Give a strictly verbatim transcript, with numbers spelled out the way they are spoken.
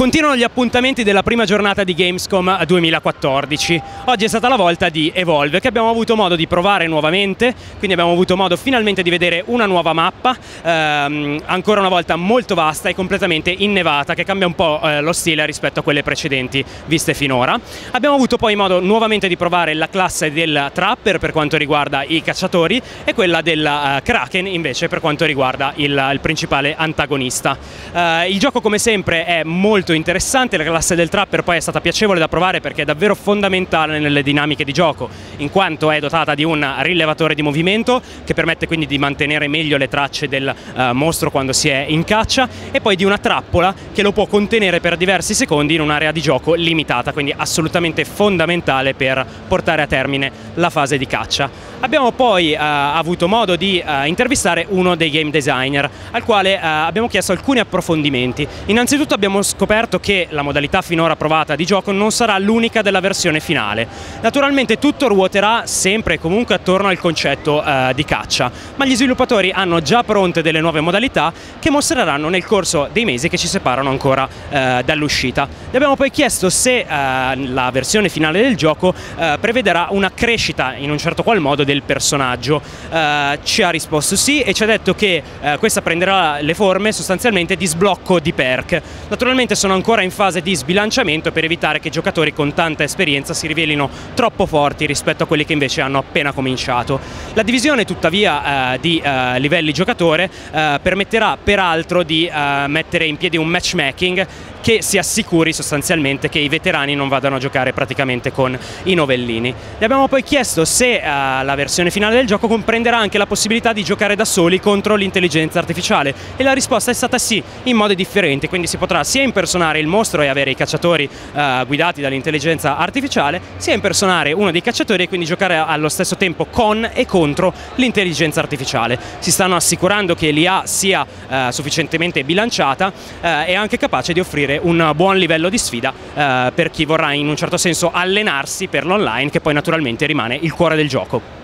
Continuano gli appuntamenti della prima giornata di Gamescom duemilaquattordici. Oggi è stata la volta di Evolve, che abbiamo avuto modo di provare nuovamente, quindi abbiamo avuto modo finalmente di vedere una nuova mappa, ehm, ancora una volta molto vasta e completamente innevata, che cambia un po' eh, lo stile rispetto a quelle precedenti viste finora. Abbiamo avuto poi modo nuovamente di provare la classe del Trapper per quanto riguarda i cacciatori e quella del uh, Kraken invece per quanto riguarda il, il principale antagonista. Uh, il gioco come sempre è molto interessante, la classe del Trapper poi è stata piacevole da provare perché è davvero fondamentale nelle dinamiche di gioco, in quanto è dotata di un rilevatore di movimento che permette quindi di mantenere meglio le tracce del uh, mostro quando si è in caccia, e poi di una trappola che lo può contenere per diversi secondi in un'area di gioco limitata, quindi assolutamente fondamentale per portare a termine la fase di caccia. Abbiamo poi uh, avuto modo di uh, intervistare uno dei game designer, al quale uh, abbiamo chiesto alcuni approfondimenti. Innanzitutto abbiamo scoperto che la modalità finora provata di gioco non sarà l'unica della versione finale. Naturalmente tutto ruoterà sempre e comunque attorno al concetto uh, di caccia, ma gli sviluppatori hanno già pronte delle nuove modalità che mostreranno nel corso dei mesi che ci separano ancora uh, dall'uscita. Gli abbiamo poi chiesto se uh, la versione finale del gioco uh, prevederà una crescita in un certo qual modo del personaggio. Uh, ci ha risposto sì e ci ha detto che uh, questa prenderà le forme sostanzialmente di sblocco di perk. Naturalmente sono ancora in fase di sbilanciamento per evitare che giocatori con tanta esperienza si rivelino troppo forti rispetto a quelli che invece hanno appena cominciato. La divisione tuttavia uh, di uh, livelli giocatore uh, permetterà peraltro di uh, mettere in piedi un matchmaking che si assicuri sostanzialmente che i veterani non vadano a giocare praticamente con i novellini. Gli abbiamo poi chiesto se uh, la versione finale del gioco comprenderà anche la possibilità di giocare da soli contro l'intelligenza artificiale, e la risposta è stata sì, in modi differenti, quindi si potrà sia impersonare il mostro e avere i cacciatori uh, guidati dall'intelligenza artificiale, sia impersonare uno dei cacciatori e quindi giocare allo stesso tempo con e contro l'intelligenza artificiale. Si stanno assicurando che l'I A sia uh, sufficientemente bilanciata uh, e anche capace di offrire un buon livello di sfida uh, per chi vorrà in un certo senso allenarsi per l'online, che poi naturalmente rimane il cuore del gioco.